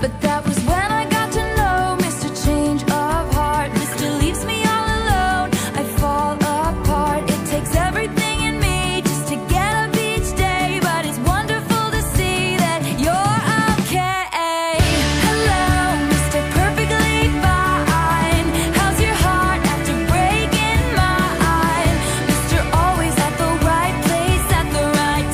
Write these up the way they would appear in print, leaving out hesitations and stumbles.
But that was when I got to know Mr. Change of Heart. Mr. leaves me all alone, I fall apart. It takes everything in me just to get up each day, but it's wonderful to see that you're okay. Hello, Mr. Perfectly Fine. How's your heart after breaking mine? Mr. Always at the right place at the right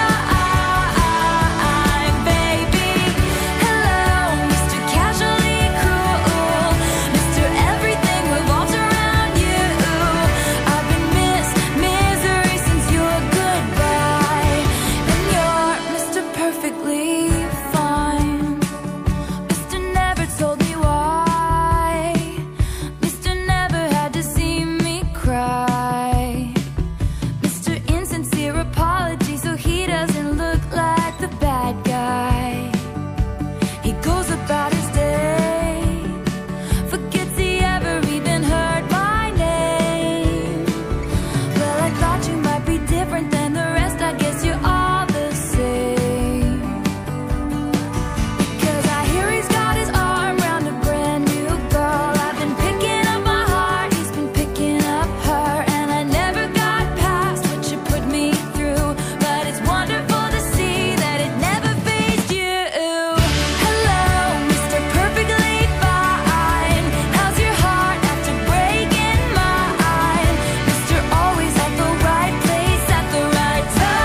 time, baby. Hello, Mr. Casually Cruel. Mr. Everything revolves around you. I've been misery since your goodbye. And you're Mr. Perfectly Fine. Mr. Never told me why. Mr. Never had to see me cry. Mr. Insincere apology so he doesn't look like the bad guy. He goes about his day, forgets he ever even heard my name. Well, I thought you might be different than the rest. I guess you're all the same. Cause I hear he's got his arm around a brand new girl. I've been picking up my heart, he's been picking up her, and I never got past what you put me through. But it's wonderful to see that it never fazed you. Hello, Mr. Perfectly Fine. How's your heart after breaking mine? Mr. Always at the right place at the right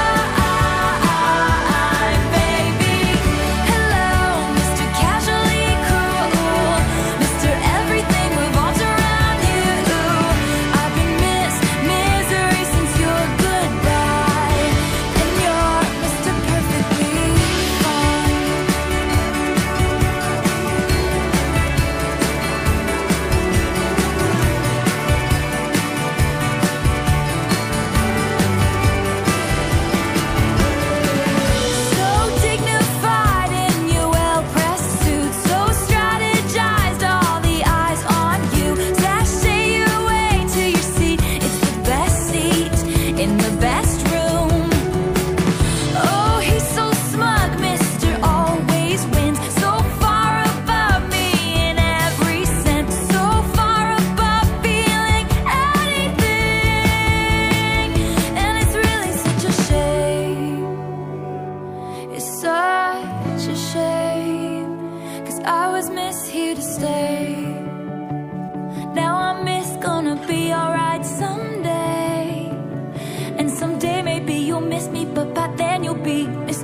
time, baby. Hello, Mr. Casually Cruel. Mr. Everything revolves around you. I've been misery since your goodbye. And you're Mr. Perfectly Fine. So dignified in your well-pressed suit, so strategized, all the eyes on you. Sashay your way to your seat, it's the best seat in the best room. Oh, he's so smug, Mr. Always wins, so far above me in every sense, so far above feeling anything. And it's really such a shame. It's such a shame, 'cause I was miss here to stay. Now I'm miss gonna be alright someday. And someday maybe you'll miss me, but by then you'll be